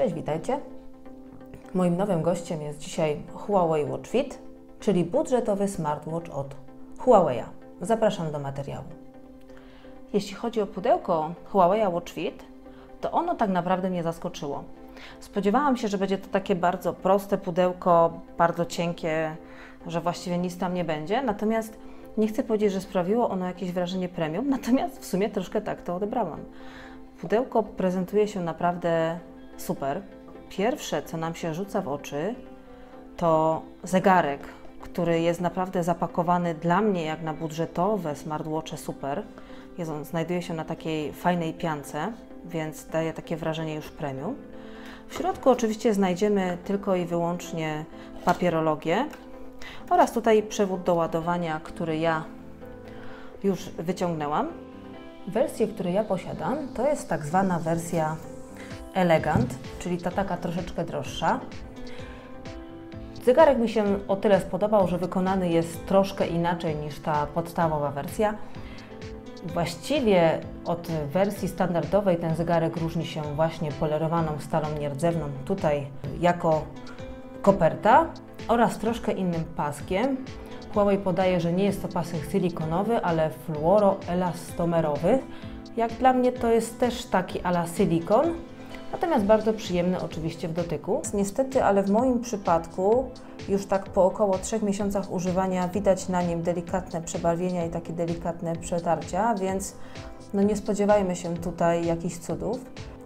Cześć, witajcie. Moim nowym gościem jest dzisiaj Huawei Watch Fit, czyli budżetowy smartwatch od Huawei'a. Zapraszam do materiału. Jeśli chodzi o pudełko Huawei Watch Fit, to ono tak naprawdę mnie zaskoczyło. Spodziewałam się, że będzie to takie bardzo proste pudełko, bardzo cienkie, że właściwie nic tam nie będzie, natomiast nie chcę powiedzieć, że sprawiło ono jakieś wrażenie premium, natomiast w sumie troszkę tak to odebrałam. Pudełko prezentuje się naprawdę super. Pierwsze, co nam się rzuca w oczy, to zegarek, który jest naprawdę zapakowany dla mnie jak na budżetowe smartwatche super. On znajduje się na takiej fajnej piance, więc daje takie wrażenie już premium. W środku oczywiście znajdziemy tylko i wyłącznie papierologię oraz tutaj przewód do ładowania, który ja już wyciągnęłam. Wersję, którą ja posiadam, to jest tak zwana wersja Elegant, czyli ta taka troszeczkę droższa. Zegarek mi się o tyle spodobał, że wykonany jest troszkę inaczej niż ta podstawowa wersja. Właściwie od wersji standardowej ten zegarek różni się właśnie polerowaną stalą nierdzewną, tutaj jako koperta, oraz troszkę innym paskiem. Huawei podaje, że nie jest to pasek silikonowy, ale fluoroelastomerowy. Jak dla mnie to jest też taki a la silikon, natomiast bardzo przyjemny oczywiście w dotyku. Niestety, ale w moim przypadku już tak po około 3 miesiącach używania widać na nim delikatne przebarwienia i takie delikatne przetarcia, więc no nie spodziewajmy się tutaj jakichś cudów.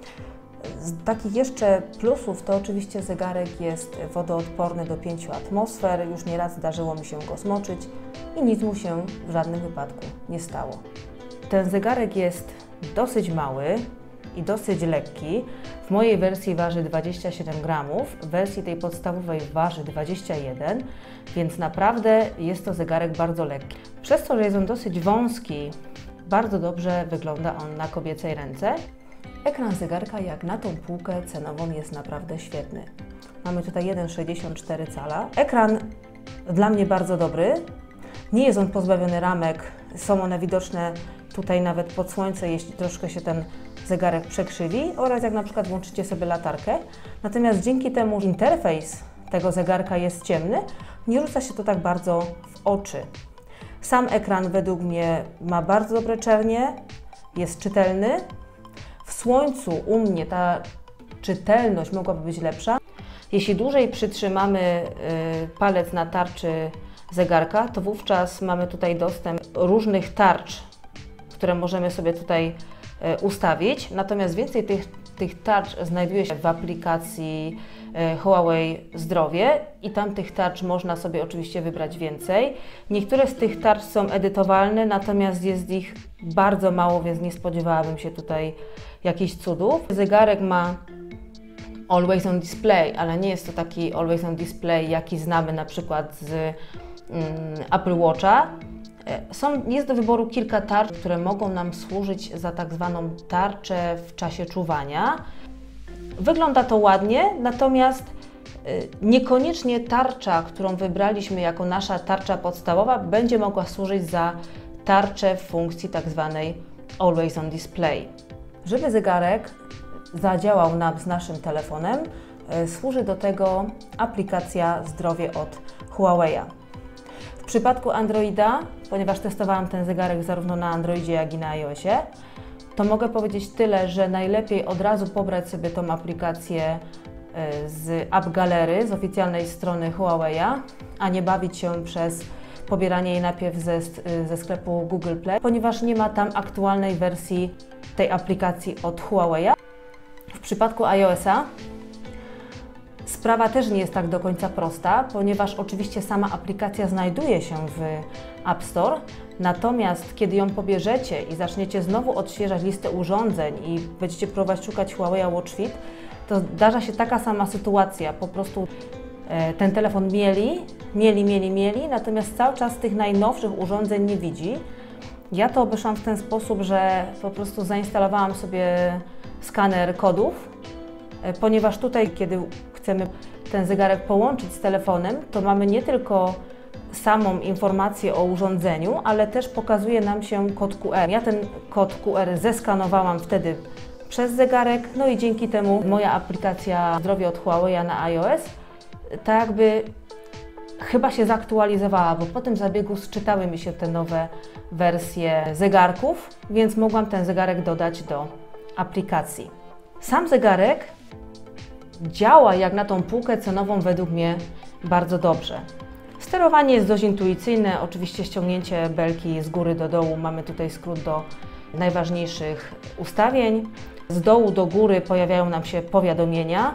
Z takich jeszcze plusów to oczywiście zegarek jest wodoodporny do 5 atmosfer, już nieraz zdarzyło mi się go zmoczyć i nic mu się w żadnym wypadku nie stało. Ten zegarek jest dosyć mały i dosyć lekki. W mojej wersji waży 27 gramów, w wersji tej podstawowej waży 21, więc naprawdę jest to zegarek bardzo lekki. Przez to, że jest on dosyć wąski, bardzo dobrze wygląda on na kobiecej ręce. Ekran zegarka jak na tą półkę cenową jest naprawdę świetny. Mamy tutaj 1,64 cala. Ekran dla mnie bardzo dobry. Nie jest on pozbawiony ramek. Są one widoczne tutaj nawet pod słońce, jeśli troszkę się ten zegarek przekrzywi oraz jak na przykład włączycie sobie latarkę. Natomiast dzięki temu, że interfejs tego zegarka jest ciemny, nie rzuca się to tak bardzo w oczy. Sam ekran według mnie ma bardzo dobre czernie, jest czytelny. W słońcu u mnie ta czytelność mogłaby być lepsza. Jeśli dłużej przytrzymamy palec na tarczy zegarka, to wówczas mamy tutaj dostęp do różnych tarcz, które możemy sobie tutaj ustawić. Natomiast więcej tych tarcz znajduje się w aplikacji Huawei Zdrowie i tam tych tarcz można sobie oczywiście wybrać więcej. Niektóre z tych tarcz są edytowalne, natomiast jest ich bardzo mało, więc nie spodziewałabym się tutaj jakichś cudów. Zegarek ma Always on Display, ale nie jest to taki Always on Display, jaki znamy na przykład z Apple Watcha. Jest do wyboru kilka tarcz, które mogą nam służyć za tak zwaną tarczę w czasie czuwania. Wygląda to ładnie, natomiast niekoniecznie tarcza, którą wybraliśmy jako nasza tarcza podstawowa, będzie mogła służyć za tarczę w funkcji tak zwanej Always on Display. Żeby zegarek zadziałał nam z naszym telefonem, służy do tego aplikacja Zdrowie od Huawei'a. W przypadku Androida, ponieważ testowałam ten zegarek zarówno na Androidzie, jak i na iOSie, to mogę powiedzieć tyle, że najlepiej od razu pobrać sobie tą aplikację z App Gallery, z oficjalnej strony Huawei'a, a nie bawić się przez pobieranie jej najpierw ze sklepu Google Play, ponieważ nie ma tam aktualnej wersji tej aplikacji od Huawei'a. W przypadku iOSa sprawa też nie jest tak do końca prosta, ponieważ oczywiście sama aplikacja znajduje się w App Store, natomiast kiedy ją pobierzecie i zaczniecie znowu odświeżać listę urządzeń i będziecie próbować szukać Huawei Watch Fit, to zdarza się taka sama sytuacja, po prostu ten telefon mieli, natomiast cały czas tych najnowszych urządzeń nie widzi. Ja to obeszłam w ten sposób, że po prostu zainstalowałam sobie skaner kodów, ponieważ tutaj, kiedy chcemy ten zegarek połączyć z telefonem, to mamy nie tylko samą informację o urządzeniu, ale też pokazuje nam się kod QR. Ja ten kod QR zeskanowałam wtedy przez zegarek, no i dzięki temu moja aplikacja Zdrowie od Huawei na iOS tak jakby chyba się zaktualizowała, bo po tym zabiegu sczytały mi się te nowe wersje zegarków, więc mogłam ten zegarek dodać do aplikacji. Sam zegarek działa jak na tą półkę cenową według mnie bardzo dobrze. Sterowanie jest dość intuicyjne, oczywiście ściągnięcie belki z góry do dołu, mamy tutaj skrót do najważniejszych ustawień. Z dołu do góry pojawiają nam się powiadomienia.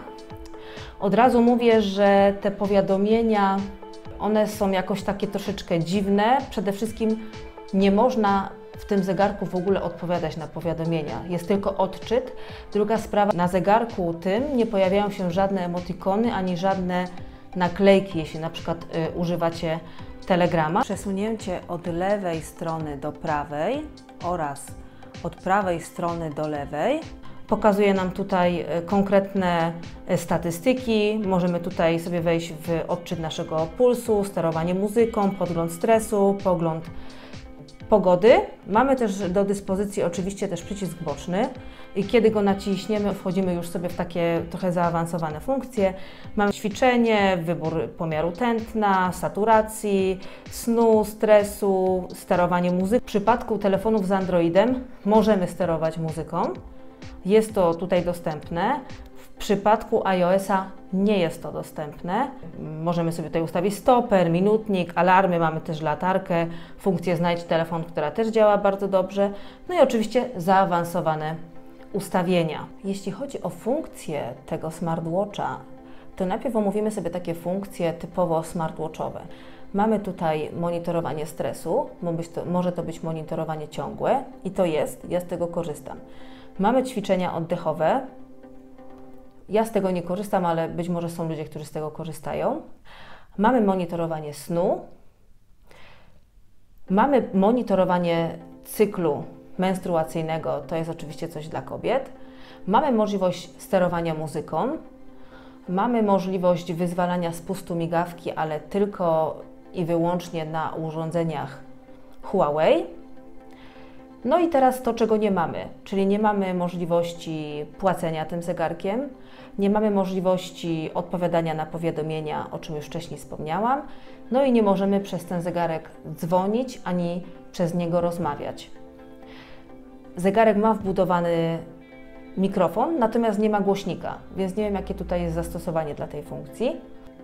Od razu mówię, że te powiadomienia, one są jakoś takie troszeczkę dziwne. Przede wszystkim nie można w tym zegarku w ogóle odpowiadać na powiadomienia. Jest tylko odczyt. Druga sprawa, na zegarku tym nie pojawiają się żadne emotikony ani żadne naklejki, jeśli na przykład używacie Telegrama. Przesunięcie od lewej strony do prawej oraz od prawej strony do lewej pokazuje nam tutaj konkretne statystyki. Możemy tutaj sobie wejść w odczyt naszego pulsu, sterowanie muzyką, podgląd stresu, pogląd pogody. Mamy też do dyspozycji oczywiście też przycisk boczny i kiedy go naciśniemy, wchodzimy już sobie w takie trochę zaawansowane funkcje. Mamy ćwiczenie, wybór pomiaru tętna, saturacji, snu, stresu, sterowanie muzyką. W przypadku telefonów z Androidem możemy sterować muzyką. Jest to tutaj dostępne. W przypadku iOS-a nie jest to dostępne. Możemy sobie tutaj ustawić stoper, minutnik, alarmy, mamy też latarkę, funkcję znajdź telefon, która też działa bardzo dobrze. No i oczywiście zaawansowane ustawienia. Jeśli chodzi o funkcje tego smartwatcha, to najpierw omówimy sobie takie funkcje typowo smartwatchowe. Mamy tutaj monitorowanie stresu, może to być monitorowanie ciągłe i to jest, ja z tego korzystam. Mamy ćwiczenia oddechowe. Ja z tego nie korzystam, ale być może są ludzie, którzy z tego korzystają. Mamy monitorowanie snu. Mamy monitorowanie cyklu menstruacyjnego, to jest oczywiście coś dla kobiet. Mamy możliwość sterowania muzyką. Mamy możliwość wyzwalania spustu migawki, ale tylko i wyłącznie na urządzeniach Huawei. No i teraz to, czego nie mamy, czyli nie mamy możliwości płacenia tym zegarkiem, nie mamy możliwości odpowiadania na powiadomienia, o czym już wcześniej wspomniałam, no i nie możemy przez ten zegarek dzwonić ani przez niego rozmawiać. Zegarek ma wbudowany mikrofon, natomiast nie ma głośnika, więc nie wiem, jakie tutaj jest zastosowanie dla tej funkcji.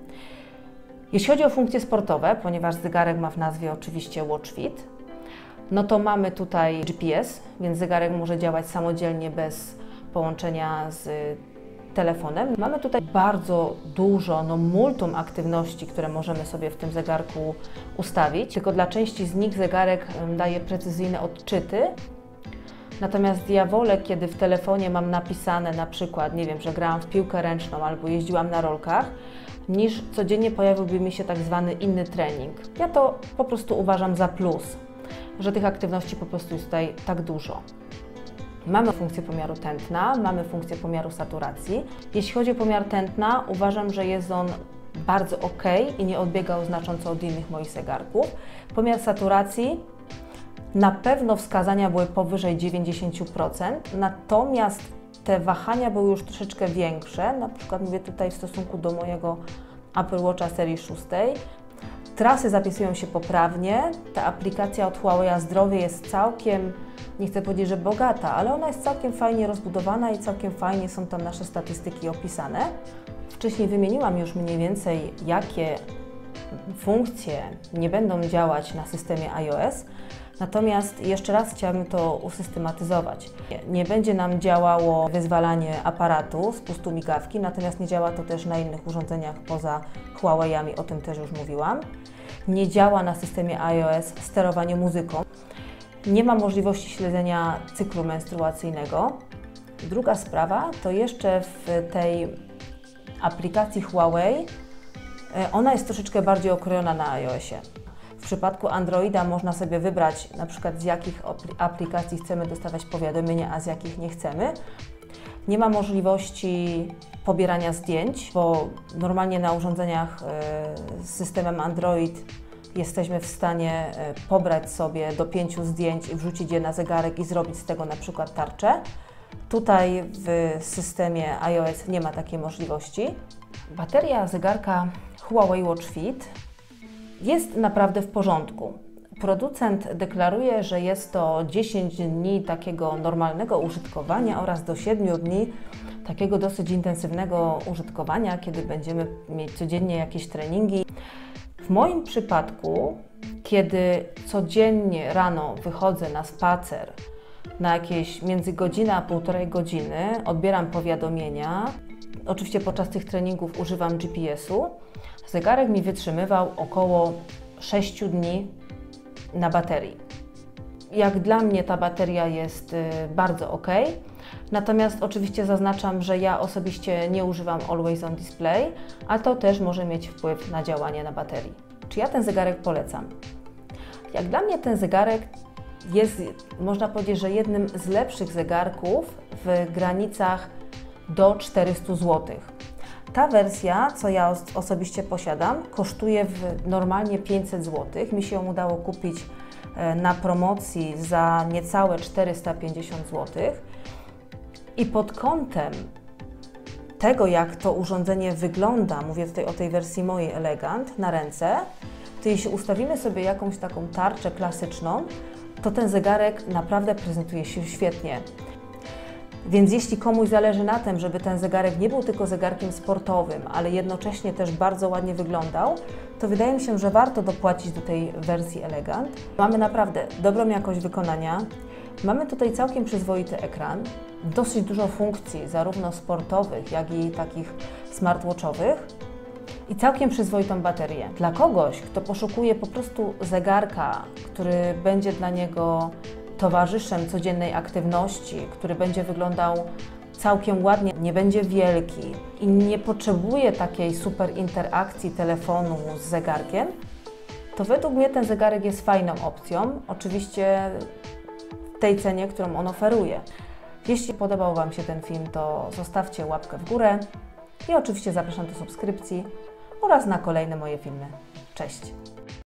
Jeśli chodzi o funkcje sportowe, ponieważ zegarek ma w nazwie oczywiście Watch Fit, no to mamy tutaj GPS, więc zegarek może działać samodzielnie bez połączenia z telefonem. Mamy tutaj bardzo dużo, multum aktywności, które możemy sobie w tym zegarku ustawić, tylko dla części z nich zegarek daje precyzyjne odczyty. Natomiast ja wolę, kiedy w telefonie mam napisane na przykład, nie wiem, że grałam w piłkę ręczną albo jeździłam na rolkach, niż codziennie pojawiłby mi się tak zwany inny trening. Ja to po prostu uważam za plus, że tych aktywności po prostu jest tutaj tak dużo. Mamy funkcję pomiaru tętna, mamy funkcję pomiaru saturacji. Jeśli chodzi o pomiar tętna, uważam, że jest on bardzo ok i nie odbiegał znacząco od innych moich zegarków. Pomiar saturacji, na pewno wskazania były powyżej 90%, natomiast te wahania były już troszeczkę większe, na przykład mówię tutaj w stosunku do mojego Apple Watcha serii 6. Trasy zapisują się poprawnie, ta aplikacja od Huawei Zdrowie jest całkiem, nie chcę powiedzieć, że bogata, ale ona jest całkiem fajnie rozbudowana i całkiem fajnie są tam nasze statystyki opisane. Wcześniej wymieniłam już mniej więcej, jakie funkcje nie będą działać na systemie iOS, natomiast jeszcze raz chciałabym to usystematyzować. Nie będzie nam działało wyzwalanie aparatu, spustu migawki, natomiast nie działa to też na innych urządzeniach poza Huawei'ami, o tym też już mówiłam. Nie działa na systemie iOS sterowanie muzyką. Nie ma możliwości śledzenia cyklu menstruacyjnego. Druga sprawa to jeszcze w tej aplikacji Huawei, ona jest troszeczkę bardziej okrojona na iOSie. W przypadku Androida można sobie wybrać na przykład z jakich aplikacji chcemy dostawać powiadomienia, a z jakich nie chcemy. Nie ma możliwości pobierania zdjęć, bo normalnie na urządzeniach z systemem Android jesteśmy w stanie pobrać sobie do 5 zdjęć i wrzucić je na zegarek i zrobić z tego na przykład tarczę. Tutaj w systemie iOS nie ma takiej możliwości. Bateria zegarka Huawei Watch Fit jest naprawdę w porządku. Producent deklaruje, że jest to 10 dni takiego normalnego użytkowania oraz do 7 dni takiego dosyć intensywnego użytkowania, kiedy będziemy mieć codziennie jakieś treningi. W moim przypadku, kiedy codziennie rano wychodzę na spacer na jakieś między godzinę a półtorej godziny, odbieram powiadomienia, oczywiście podczas tych treningów używam GPS-u, zegarek mi wytrzymywał około 6 dni na baterii. Jak dla mnie ta bateria jest bardzo ok, natomiast oczywiście zaznaczam, że ja osobiście nie używam Always On Display, a to też może mieć wpływ na działanie na baterii. Czy ja ten zegarek polecam? Jak dla mnie ten zegarek jest, można powiedzieć, że jednym z lepszych zegarków w granicach do 400 zł. Ta wersja, co ja osobiście posiadam, kosztuje normalnie 500 zł. Mi się ją udało kupić na promocji za niecałe 450 zł. I pod kątem tego, jak to urządzenie wygląda, mówię tutaj o tej wersji mojej Elegant na ręce, to jeśli ustawimy sobie jakąś taką tarczę klasyczną, to ten zegarek naprawdę prezentuje się świetnie. Więc jeśli komuś zależy na tym, żeby ten zegarek nie był tylko zegarkiem sportowym, ale jednocześnie też bardzo ładnie wyglądał, to wydaje mi się, że warto dopłacić do tej wersji Elegant. Mamy naprawdę dobrą jakość wykonania, mamy tutaj całkiem przyzwoity ekran, dosyć dużo funkcji, zarówno sportowych, jak i takich smartwatchowych i całkiem przyzwoitą baterię. Dla kogoś, kto poszukuje po prostu zegarka, który będzie dla niego towarzyszem codziennej aktywności, który będzie wyglądał całkiem ładnie, nie będzie wielki i nie potrzebuje takiej super interakcji telefonu z zegarkiem, to według mnie ten zegarek jest fajną opcją, oczywiście w tej cenie, którą on oferuje. Jeśli podobał Wam się ten film, to zostawcie łapkę w górę i oczywiście zapraszam do subskrypcji oraz na kolejne moje filmy. Cześć!